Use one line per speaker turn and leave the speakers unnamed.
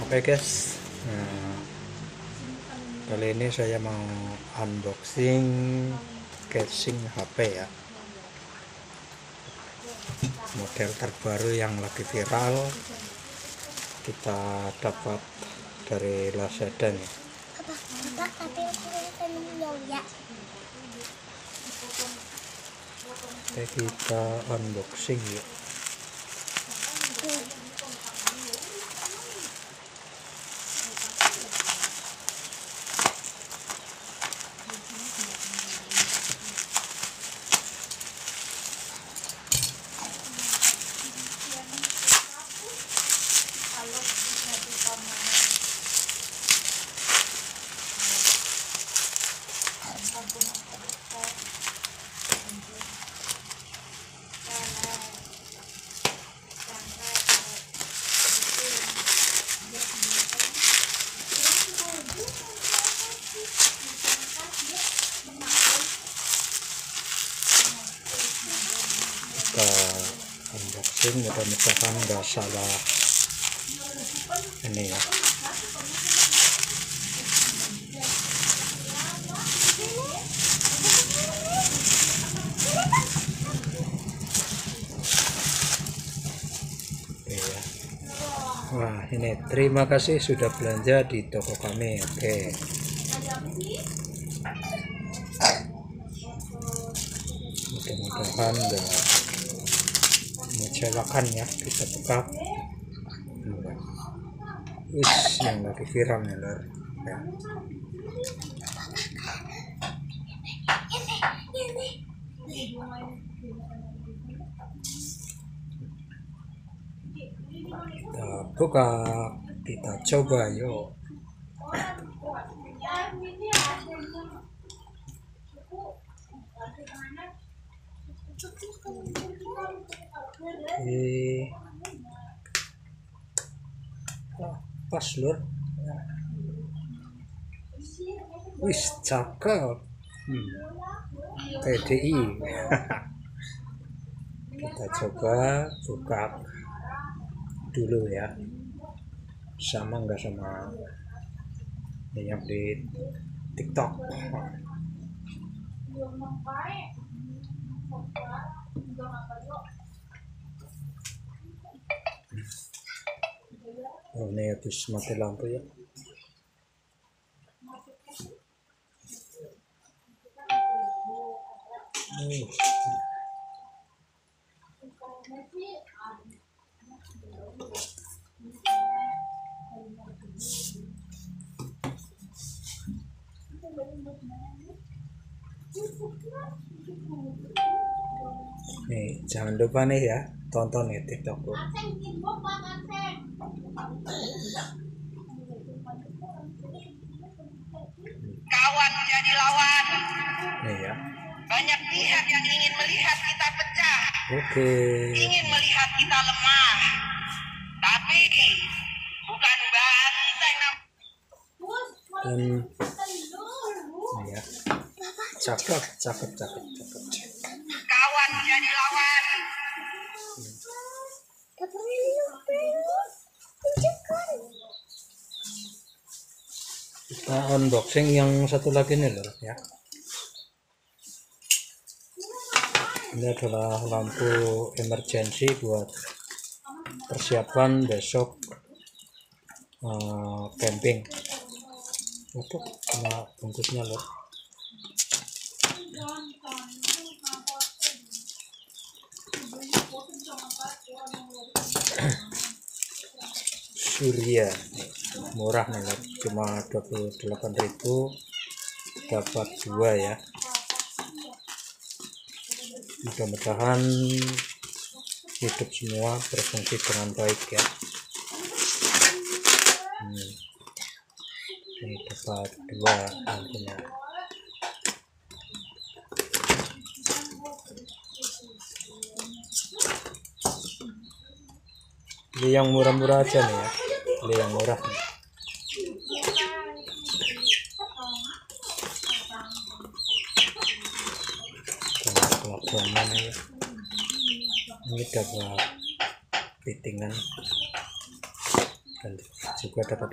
Oke guys, kali ini saya mau unboxing casing HP ya, model terbaru yang lagi viral kita dapat dari Lazada nih. Oke, kita unboxing ya. Kita unboxing, mudah-mudahan nggak salah ini ya. Oke ya. Wah, ini terima kasih sudah belanja di toko kami. Oke, mudah-mudahan nggak mengecewakan ya. Kita buka. Yang lagi viral nih lor ya. Kita buka, kita coba yuk. Pas lur, wis cakep. TDI. Kita coba buka dulu ya, sama nggak sama yang di TikTok. Oh, ini habis mati lampu ya. Nih, jangan lupa nih ya, tonton nih TikTokku.
Kawan menjadi lawan.
Nih ya.
Banyak pihak yang ingin melihat kita pecah.
Oke.
Ingin melihat kita lemah. Tapi bukan banteng.
Dan nih ya. Cakep.
Kawan menjadi lawan.
Kita unboxing yang satu lagi nih loh ya. Ini adalah lampu emergency buat persiapan besok camping. Untuk kena bungkusnya loh. Surya murah nih loh, cuma 28.000 dapat 2 ya. Mudah-mudahan hidup semua berfungsi dengan baik ya. Ini dapat 2 nantinya. Beli yang murah-murah aja nih ya, beli yang murah nih. Pelabuhan ya. Ini dapat fittingan dan juga dapat